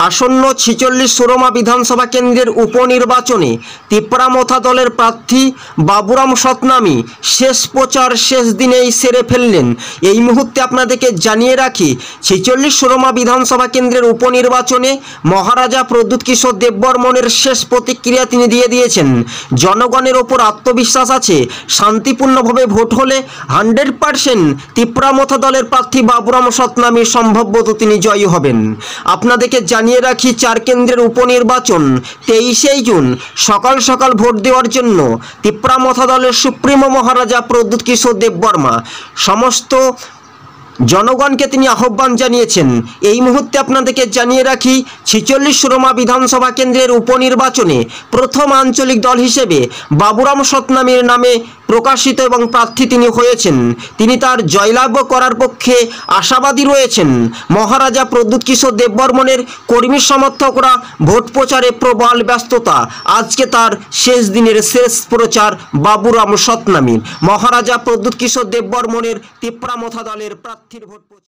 আসন্ন 46 সুরমা বিধানসভা কেন্দ্রের উপনির্বাচনে তিপ্রামথা দলের প্রার্থী বাবুরাম সতনামী শেষ প্রচার শেষ দিনেই সেরে ফেললেন। এই মুহূর্তে আপনাদেরকে জানিয়ে রাখি, 46 সুরমা বিধানসভা কেন্দ্রের উপনির্বাচনে মহারাজা প্রদ্যুৎ কিশোর দেববর্মনের শেষ প্রতিক্রিয়া তিনি দিয়ে দিয়েছেন। জনগণের ওপর আত্মবিশ্বাস আছে, শান্তিপূর্ণভাবে ভোট হলে 100% তিপ্রামথা দলের প্রার্থী বাবুরাম সতনামী সম্ভবত তিনি জয়ী হবেন। আপনাদেরকে জানিয়ে রাখি, 4 কেন্দ্রের উপনির্বাচন 23 জুন সকাল সকাল ভোট দেওয়ার জন্য তিপ্রামথা দলের সুপ্রিমো মহারাজা প্রদ্যুৎ কিশোর দেববর্মা সমস্ত জনগণকে তিনি আহ্বান জানিয়েছেন। এই মুহূর্তে আপনাদেরকে জানিয়ে রাখি, 46 সুরমা বিধানসভা কেন্দ্রের উপনির্বাচনে প্রথম আঞ্চলিক দল হিসেবে বাবুরাম সতনামীর নামে প্রকাশিত এবং প্রার্থী তিনি হয়েছেন। তিনি তার জয়লাভ করার পক্ষে আশাবাদী রয়েছেন। মহারাজা প্রদ্যুৎ কিশোর দেববর্মনের কর্মী সমর্থকরা ভোট প্রচারে প্রবল ব্যস্ততা। আজকে তার শেষ দিনের শেষ প্রচার বাবুরাম সতনামীর। মহারাজা প্রদ্যুৎ কিশোর দেববর্মনের তিপ্রামথা দলের প্রার্থীর ভোট